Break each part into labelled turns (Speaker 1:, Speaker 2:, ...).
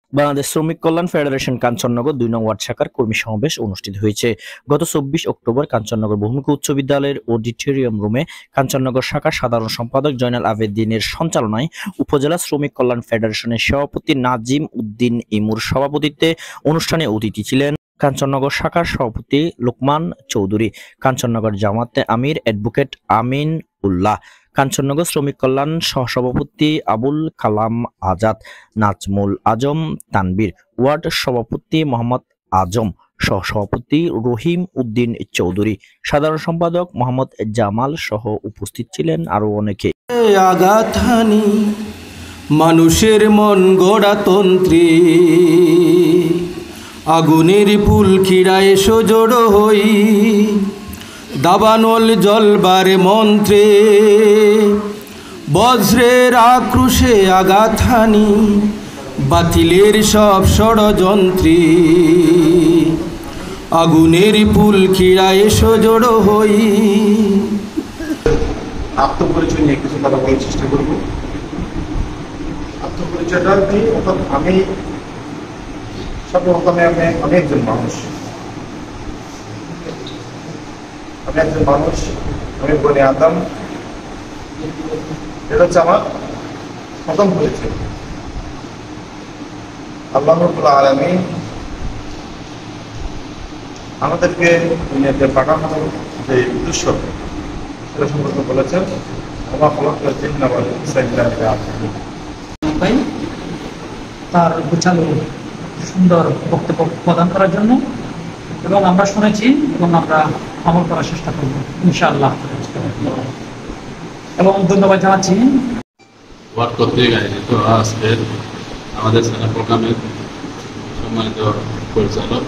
Speaker 1: বাংলাদেশ শ্রমিক কল্যাণ ফেডারেশন কাঞ্চননগর ২ নং ওয়ার্ড শাখার কর্মী সমাবেশ অনুষ্ঠিত হয়েছে। গত ২৪ অক্টোবর কাঞ্চননগর বহুমুখী উচ্চ বিদ্যালয়ের অডিটোরিয়াম রুমে কাঞ্চননগর শাখার সাধারণ সম্পাদক জয়নাল আবেদিনের সঞ্চালনায় উপজেলা শ্রমিক কল্যাণ ফেডারেশনের সভাপতি নাজিম উদ্দিন ইমুর সভাপতিত্বে অনুষ্ঠানে অতিথি ছিলেন কাঞ্চননগর শাখার সভাপতি লোকমান চৌধুরী, কাঞ্চননগর জামাতে আমির অ্যাডভোকেট আমিন উল্লাহ, কাঞ্চননগর শ্রমিক কল্যাণ সহসভাপতি আবুল কালাম আজাদ, নাজমুল আজম তানবীর, ওয়ার্ড সভাপতি মোহাম্মদ আজম, সহসভাপতি রহিম উদ্দিন চৌধুরী, সাধারণ সম্পাদক মোহাম্মদ জামাল সহ উপস্থিত ছিলেন আরো অনেকে।
Speaker 2: আঘাতহানি মানুষের মন গড়াতন্ত্রী, আগুনের ফুল খিড়ায় সজড় হই, দাবানল জলবার মন্ত্রে, বজ্রের আক্রোশে আঘাতহানি বাতিলের সব ষড়যন্ত্রী, আগুনের ফুল খিড়ায় সজড় হই।
Speaker 3: আত্মপরিচয় নিয়ে কিছু কথা বলার চেষ্টা করব। আত্মপরিচয়টা কি? অর্থাৎ আমি সর্বপ্রথমে আমি একজন মানুষ, আমি বনি আদম। এটা হচ্ছে আমার প্রথম পরিচয়। আল্লাহ রাব্বুল আলামিন আমাদেরকে দুনিয়াতে পাঠানোর যে উদ্দেশ্য সেটা সম্পর্কে বলেছেন, আমার ফলাফল চিন্তা বলে
Speaker 4: তার গোছালো সুন্দর বক্তব্য প্রদান করার জন্য, এবং আমরা শুনেছি এবং আমরা আমল করার চেষ্টা করব ইনশাআল্লাহ। এবং ধন্যবাদ জানাচ্ছি
Speaker 5: ওয়ার্ড কর্তৃক আয়োজিত আজকের আমাদের সেনা প্রোগ্রামের সম্মানিত পরিচালক,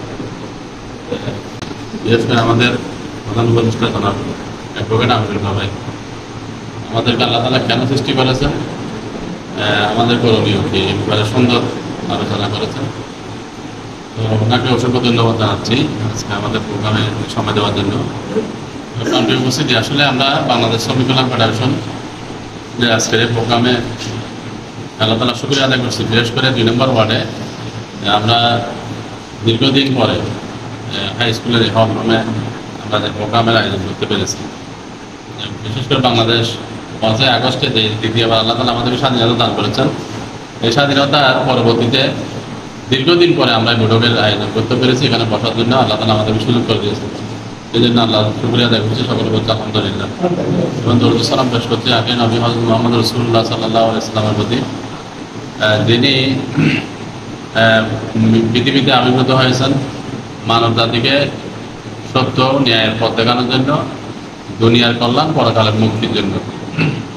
Speaker 5: বিশেষ করে আমাদের প্রধান উপদেষ্টা জনাব অ্যাডভোকেট আমিনুল ভাই। আমাদেরকে আল্লাহ তাআলা কেন সৃষ্টি করেছেন, আমাদের করণীয় কি, এই ব্যাপারে সুন্দর আলোচনা করেছেন। তো ওনাকে অসংখ্য ধন্যবাদ জানাচ্ছি আজকে আমাদের প্রোগ্রামে সময় দেওয়ার জন্য। প্রান্তীয় উপস্থিতি, আসলে আমরা বাংলাদেশ শ্রমিক কল্যাণ ফেডারেশন যে আজকের এই প্রোগ্রামে আল্লাহ তাআলা শুকরিয়া আদায় করছি। বিশেষ করে ২ নম্বর ওয়ার্ডে আমরা দীর্ঘদিন পরে হাই স্কুলের হল রুমে আমরা যে প্রোগ্রামের আয়োজন করতে পেরেছি। বিশেষ করে বাংলাদেশ ৫ই আগস্টে যে দ্বিতীয়বার আল্লাহ তাআলা আমাদেরকে স্বাধীনতা দান করেছেন, এই স্বাধীনতার পরবর্তীতে দীর্ঘদিন পরে আমরা বৈঠকের আয়োজন করতে পেরেছি। এখানে বসার জন্য আল্লাহ তাআলা আমাদেরকে সুযোগ করে দিয়েছেন। এই জন্য আল্লাহ শুকরিয়া আদায় করছি, সকলে বলছি আলহামদুলিল্লাহ। এবং দরুদ সালাম পেশ করছি আগে নবী হযরত মুহাম্মদ রাসূলুল্লাহ সাল্লাল্লাহু আলাইহি ওয়াসাল্লামের প্রতি, যিনি পৃথিবীতে আবির্ভূত হয়েছেন মানব জাতিকে সত্য ন্যায়ের পথ দেখানোর জন্য, দুনিয়ার কল্যাণ পরকালের মুক্তির জন্য।